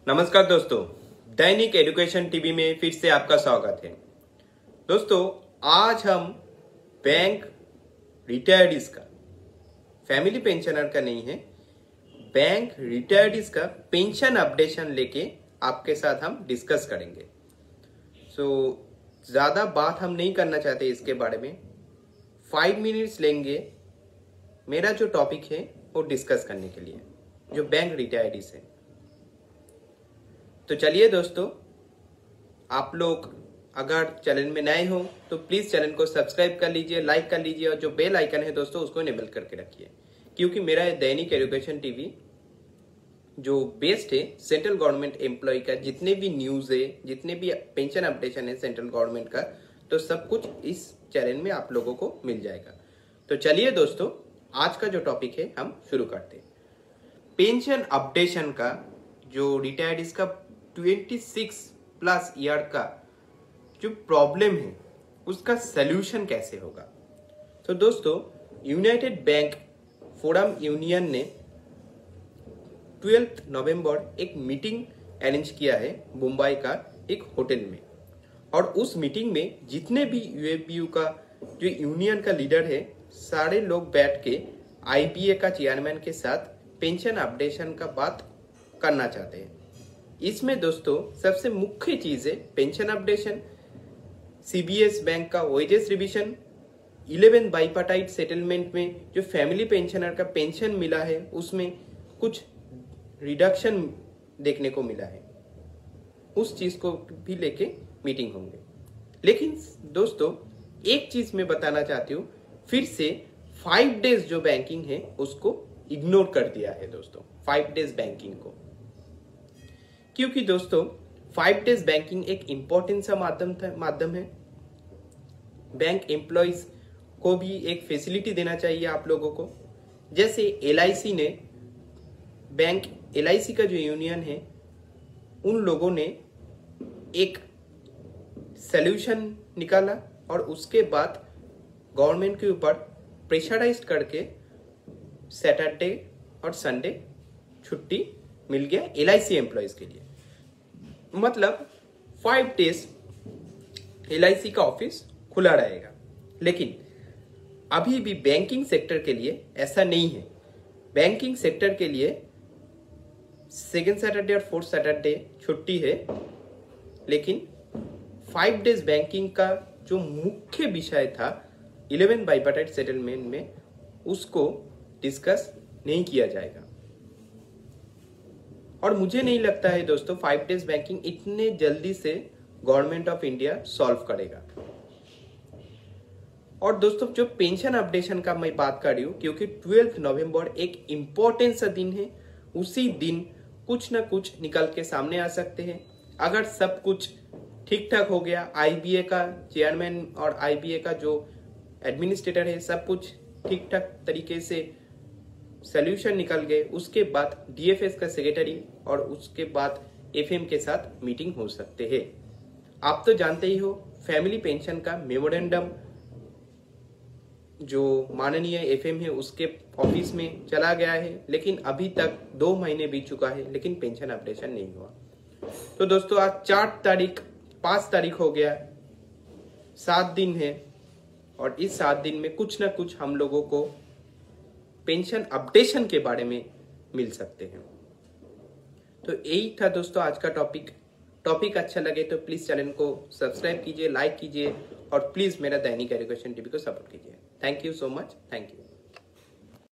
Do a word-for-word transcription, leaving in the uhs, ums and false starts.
नमस्कार दोस्तों, दैनिक education TV में फिर से आपका स्वागत है। दोस्तों, आज हम बैंक रिटायर्डीज का, फैमिली पेंशनर का नहीं है, बैंक रिटायर्डीज का पेंशन अपडेशन लेके आपके साथ हम डिस्कस करेंगे। सो so, ज़्यादा बात हम नहीं करना चाहते इसके बारे में। फाइव मिनट्स लेंगे मेरा जो टॉपिक है वो डिस्कस करने के लिए, जो बैंक रिटायर्डीज है। तो चलिए दोस्तों, आप लोग अगर चैनल में नए हो तो प्लीज चैनल को सब्सक्राइब कर लीजिए, लाइक कर लीजिए और जो बेल आइकन है दोस्तों उसको इनेबल करके रखिए, क्योंकि मेरा दैनिक एजुकेशन टीवी जो बेस्ड है सेंट्रल गवर्नमेंट एम्प्लॉय का, जितने भी न्यूज है, जितने भी पेंशन अपडेशन है सेंट्रल गवर्नमेंट का, तो सब कुछ इस चैनल में आप लोगों को मिल जाएगा। तो चलिए दोस्तों, आज का जो टॉपिक है हम शुरू करते हैं। पेंशन अपडेशन का जो रिटायर्डीज का छब्बीस प्लस ईयर का जो प्रॉब्लम है उसका सलूशन कैसे होगा। तो दोस्तों, यूनाइटेड बैंक फोरम यूनियन ने ट्वेल्थ नवंबर एक मीटिंग अरेंज किया है मुंबई का एक होटल में, और उस मीटिंग में जितने भी यूएफबीयू का जो यूनियन का लीडर है, सारे लोग बैठ के आईबीए का चेयरमैन के साथ पेंशन अपडेशन का बात करना चाहते हैं। इसमें दोस्तों सबसे मुख्य चीज है पेंशन अपडेशन, सीबीएस बैंक का wages revision, eleven bipartite settlement में जो फैमिली पेंशनर का पेंशन मिला है उसमें कुछ रिडक्शन देखने को मिला है, उस चीज को भी लेके मीटिंग होंगे। लेकिन दोस्तों एक चीज मैं बताना चाहती हूँ, फिर से फाइव डेज जो बैंकिंग है उसको इग्नोर कर दिया है दोस्तों, फाइव डेज बैंकिंग को। क्योंकि दोस्तों फाइव डेज बैंकिंग एक इंपॉर्टेंट सा माध्यम था माध्यम है। बैंक एम्प्लॉयज को भी एक फैसिलिटी देना चाहिए आप लोगों को। जैसे एलआईसी ने, बैंक एलआईसी का जो यूनियन है, उन लोगों ने एक सॉल्यूशन निकाला और उसके बाद गवर्नमेंट के ऊपर प्रेशराइज करके सैटरडे और संडे छुट्टी मिल गया एलआईसी एम्प्लॉयज के लिए। मतलब फाइव डेज एलआईसी का ऑफिस खुला रहेगा। लेकिन अभी भी बैंकिंग सेक्टर के लिए ऐसा नहीं है। बैंकिंग सेक्टर के लिए सेकेंड सैटरडे और फोर्थ सैटरडे छुट्टी है, लेकिन फाइव डेज बैंकिंग का जो मुख्य विषय था इलेवन बाइपार्टाइट सेटलमेंट में, उसको डिस्कस नहीं किया जाएगा। और मुझे नहीं लगता है दोस्तों फाइव डेज बैंकिंग इतने जल्दी से गवर्नमेंट ऑफ इंडिया सॉल्व करेगा। और दोस्तों जो पेंशन अपडेशन का मैं बात कर रही हूँ, क्योंकि ट्वेल्थ नवंबर एक इंपॉर्टेंट सा दिन है, उसी दिन कुछ ना कुछ निकल के सामने आ सकते हैं। अगर सब कुछ ठीक ठाक हो गया, आईबीए का चेयरमैन और आईबीए का जो एडमिनिस्ट्रेटर है, सब कुछ ठीक ठाक तरीके से सॉल्यूशन निकल गए, उसके बाद डीएफएस का सेक्रेटरी और उसके बाद एफएम के साथ मीटिंग हो सकते हैं। आप तो जानते ही हो, फैमिली पेंशन का मेमोरेंडम जो माननीय एफएम है उसके ऑफिस में चला गया है, लेकिन अभी तक दो महीने बीत चुका है, लेकिन पेंशन अपडेशन नहीं हुआ। तो दोस्तों आज चार तारीख पांच तारीख हो गया, सात दिन है, और इस सात दिन में कुछ ना कुछ हम लोगों को पेंशन अपडेशन के बारे में मिल सकते हैं। तो यही था दोस्तों आज का टॉपिक। टॉपिक अच्छा लगे तो प्लीज चैनल को सब्सक्राइब कीजिए, लाइक कीजिए और प्लीज मेरा दैनिक एजुकेशन टीवी को सपोर्ट कीजिए। Thank you so much, thank you.